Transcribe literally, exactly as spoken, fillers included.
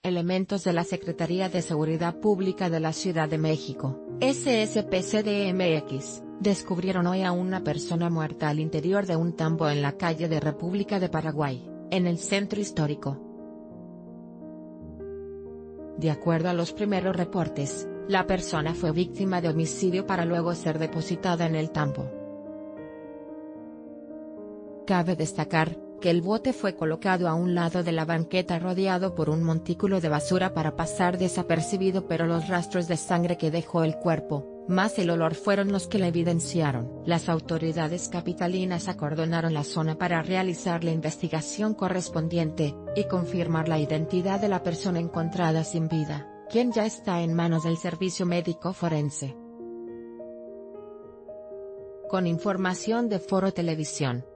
Elementos de la Secretaría de Seguridad Pública de la Ciudad de México, S S P C D M X, descubrieron hoy a una persona muerta al interior de un tambo en la calle de República de Paraguay, en el centro histórico. De acuerdo a los primeros reportes, la persona fue víctima de homicidio para luego ser depositada en el tambo. Cabe destacar, que el bote fue colocado a un lado de la banqueta rodeado por un montículo de basura para pasar desapercibido, pero los rastros de sangre que dejó el cuerpo, más el olor, fueron los que la evidenciaron. Las autoridades capitalinas acordonaron la zona para realizar la investigación correspondiente, y confirmar la identidad de la persona encontrada sin vida, quien ya está en manos del servicio médico forense. Con información de Foro Televisión.